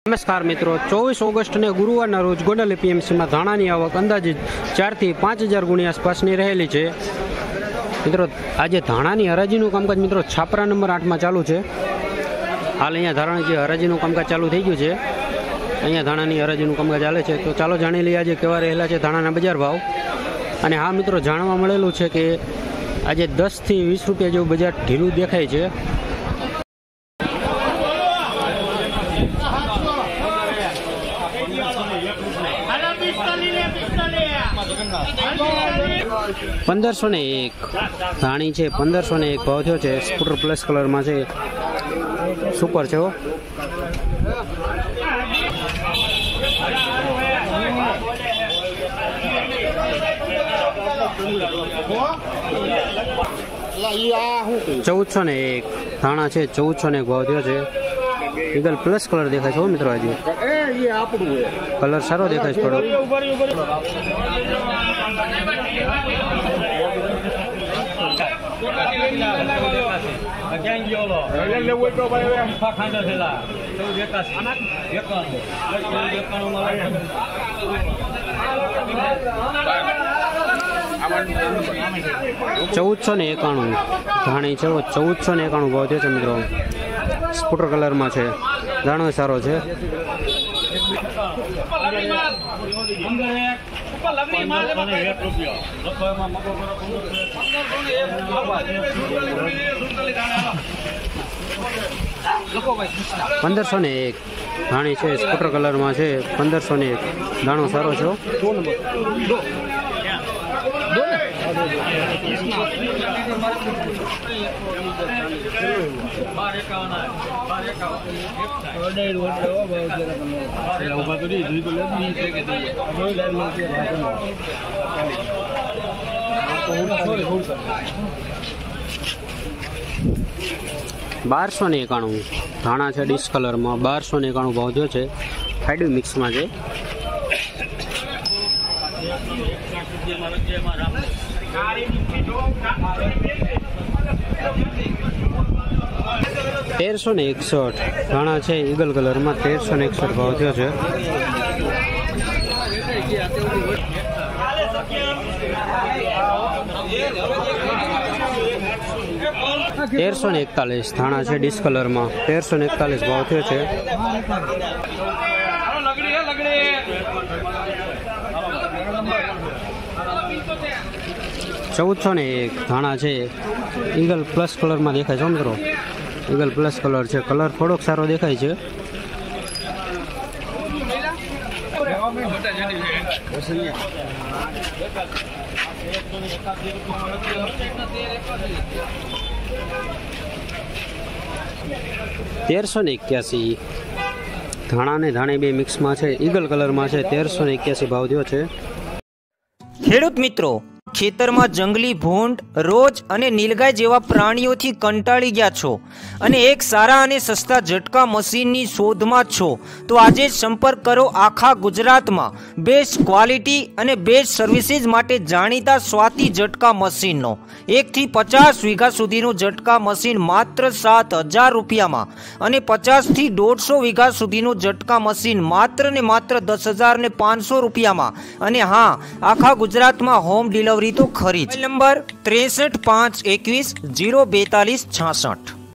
નમસ્કાર મિત્રો, 24 ઓગસ્ટને ગુરુવારના રોજ ગોંડલ એપીએમસીમાં ધાણાની આવક અંદાજિત 4 થી 5000 ગુણી આસપાસની રહેલી છે. મિત્રો આજે ધાણાની હરાજીનું કામકાજ મિત્રો છાપરા નંબર 8માં ચાલુ છે. હાલ અહીંયા ધાણાની જે હરાજીનું કામકાજ ચાલુ થઈ ગયું છે. અહીંયા ધાણાની હરાજીનું કામકાજ ચાલે છે. તો ચાલો જાણી લઈએ આજે કેવા રહેલા છે ધાણાના બજાર ભાવ. અને હા મિત્રો, જાણવા મળેલું છે કે આજે 10 થી 20 રૂપિયા જેવું બજાર ઢીલું દેખાય છે. $1501 ધાણી છે. 1501 ભાવ થયો છે. સ્કૂટર પ્લસ કલરમાં છે. સુપર છે. $1401 ધાણા છે. 1401 ભાવ થયો છે. ઈગલ પ્લસ કલર દેખાય છે મિત્રો. આજે કલર સારો દેખાય છે થોડો. $1491 ધાણી છે. 1491 ભાવ થયો છે મિત્રો. સ્કૂટર કલરમાં છે. દાણો સારો છે. $1501 ધાણી છે. સ્કૂટર કલરમાં છે. 1501 દાણો સારો છે. $1291 ધાણા છે. ડીશ કલરમાં 1291 ભાવ થયો છે. ફાઈડુ મિક્સમાં છે. $1361 ધાણા છે. ઈગલ કલરમાં 1361 ભાવ થયો છે. $1341 ધાણા છે. ડીશ કલરમાં 1341 ભાવ થયો છે. $1401 ધાણા છે. ઈગલ પ્લસ કલરમાં દેખાય છે મિત્રો. ઈગલ પ્લસ કલર છે. કલર થોડોક સારો દેખાય છે. $1381 ધાણા ને ધાણી બે મિક્સમાં છે. ઈગલ કલરમાં છે. 1381 ભાવ થયો છે. ખેડૂત મિત્રો, ખેતરમાં જંગલી ભૂંડ, રોજ અને નીલગાય જેવા પ્રાણીઓથી કંટાળી ગયા છો અને એક સારા અને સસ્તા ઝટકા મશીનની શોધમાં છો તો આજે જ સંપર્ક કરો આખા ગુજરાતમાં બેસ્ટ ક્વોલિટી અને બેસ્ટ સર્વિસીસ માટે જાણીતા સ્વાતિ ઝટકા મશીનનો. 1 થી 50 વીઘા સુધીનું ઝટકા મશીન માત્ર 7000 રૂપિયામાં અને 50 થી 150 વીઘા સુધીનું ઝટકા મશીન માત્ર ને માત્ર 10,500 રૂપિયામાં. અને હા, આખા ગુજરાતમાં હોમ ડિલિવરી તો ખરી જ. નંબર 63 521 042 66.